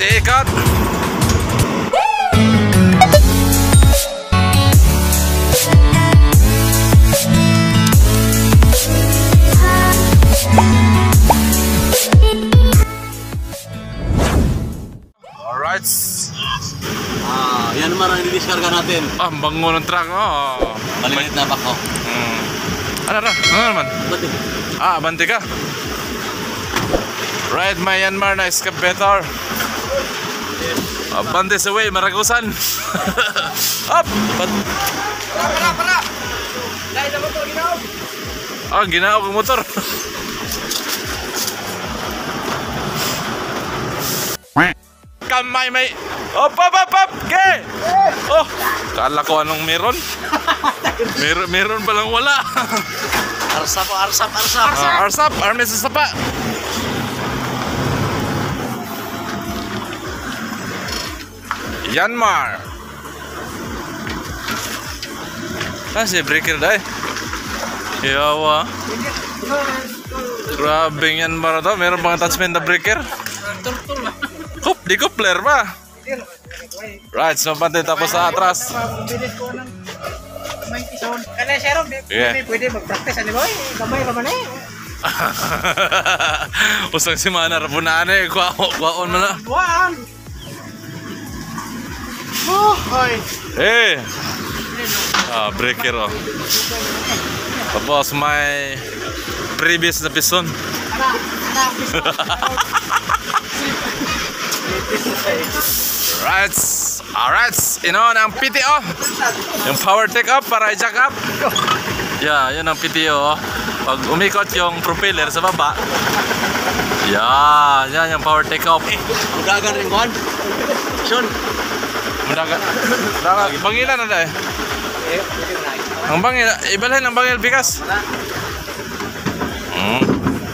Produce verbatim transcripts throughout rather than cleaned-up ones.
ikat. Alright. Ah, yan naman ang didiskarga natin. Ah, ang bango ng truck. Oh. Maliit na bako. Hmm. Ano na? Ano naman? Bati. Ah, abante ka. Ride Myanmar na excavator. Abante sa way, Maragusan. Up! But... Para, para, para! Dahil na motor, ginaw! Ah, ginaw ang motor. Kamay may... Op, op, op, op! Ge! Oh! Kala ko anong meron? Mer meron palang wala. Arsap, arsap, arsap. Ah, arsap, army sa sapa. Myanmar. Ah, si breaker dahil. Yawa. Grabe Myanmar to. Meron bang attachment na breaker? Kup, di coupler ba? Right, so pati tapos sa atras. Kaya siya ron, pwede mag-practice. Ano ba? Gamay pa man eh. Usang si Mana rapunaan eh. Kwaon mo na. Buwan! Oh, hoy! Eh! Ah, breaker oh. Tapos may previous na piston. Right, alright, ino ang P T O. Yung power take up para i-jack up. Yeah, yun ang P T O. Pag umikot yung propeller sa baba. Yeah, yan yung power take up. Mudagan rin kuhan. Sean. Mudagan. Mudagan. Bangilan na dahil. Ang bangil, ibalhin ang bangil bigas. Hmm.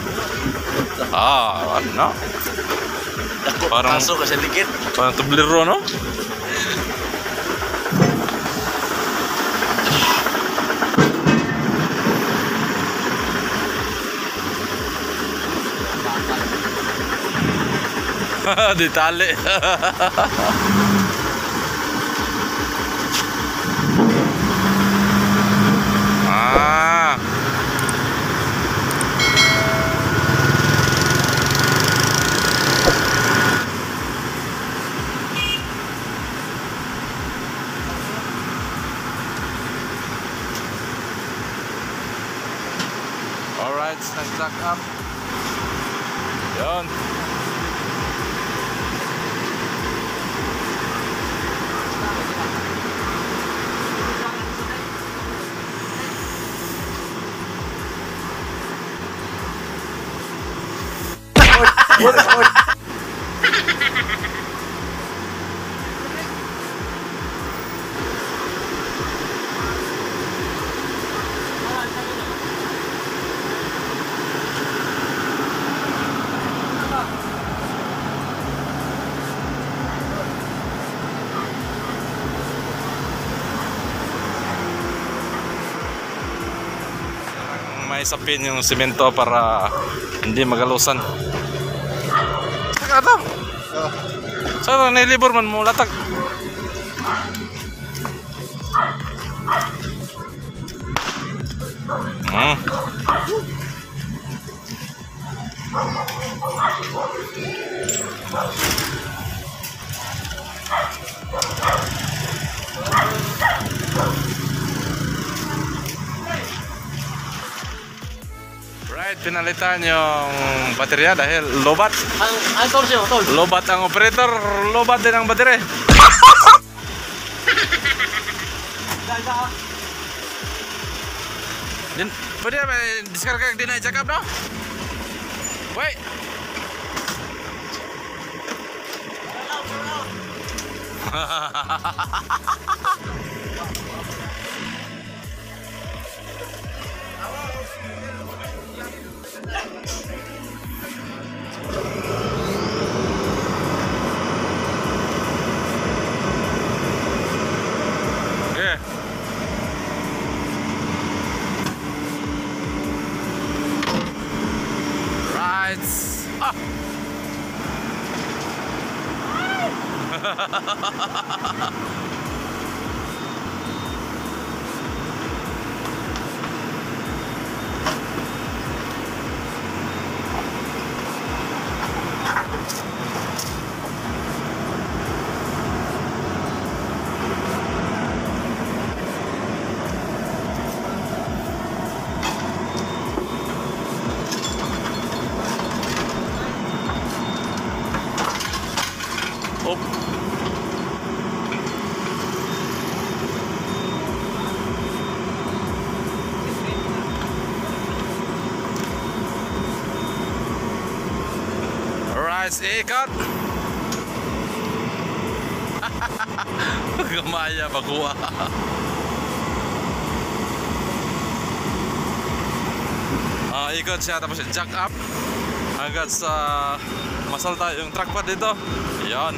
Ah, ano? Parang Kaso kasi dikit. Parang tublero, no? Di tali. Ah. Alright, nag-jack up. Yun. May sapin yung simento para hindi magalusan. Saka ito? Saka ito, nailibor man mo latag. Hmm. Right, pinalitan yung baterya dahil lobat. Ang ang tol siya, tol. Lobat ang operator, lobat din ang baterya. Din, pwede ba diskarga din na i-jack up, no? Wait. Okay. Right. Ah. Oh. Alright, ikat. Gamaya baguha. Ah, ikot siya tapos jack up hanggang sa masalta yung track pad dito. Yan.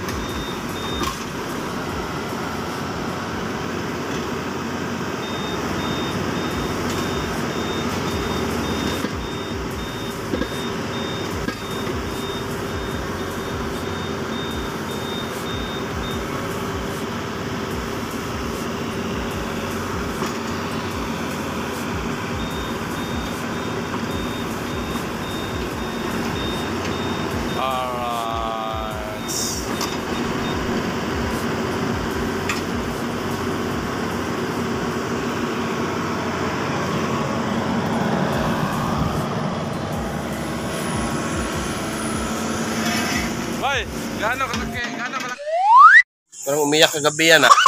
Hoy, gaano kalaki, gaano kalaki? Parang umiyak kagabi yan ah.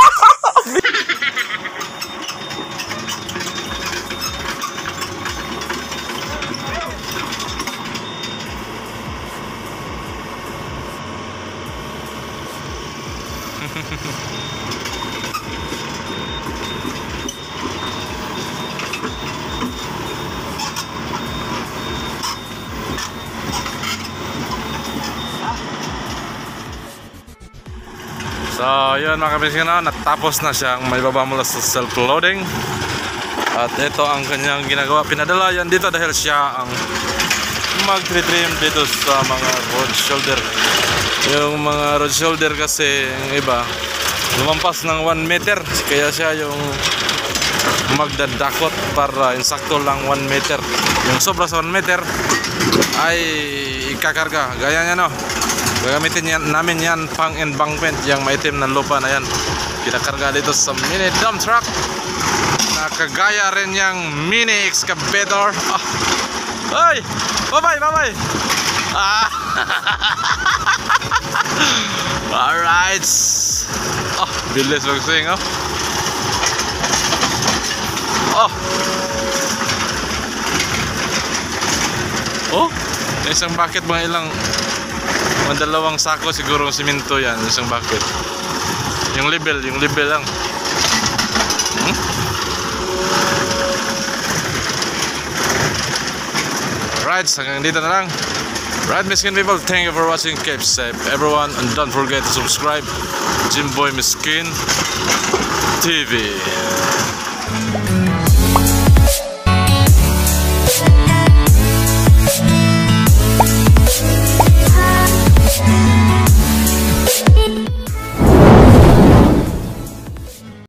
So, yun mga kabising na, natapos na siyang may baba mula sa self-loading. At ito ang kanyang ginagawa. Pinadala yan dito dahil siya ang mag-trim dito sa mga road shoulder. Yung mga road shoulder kasi yung iba lumampas ng one meter. Kaya siya yung magdadakot para insakto lang one meter. Yung sobra sa one meter ay ikakarga. Gaya niya no. Gagamitin yan, namin yan pang embankment, yung maitim na lupa na yan. Kinakarga dito sa mini dump truck. Nakagaya rin yung mini excavator. Oh. Ay! Bye-bye! Bye-bye! Ah. Alright! Oh, bilis mag-swing oh. Oh! Oh! Isang bucket mga ilang mga dalawang sako siguro ng simento yan, isang bucket. Yung level, yung level lang. Hmm? Right, hanggang dito na lang. Right, Miskin people, thank you for watching. Keep safe everyone and don't forget to subscribe Jimboy Miskin T V.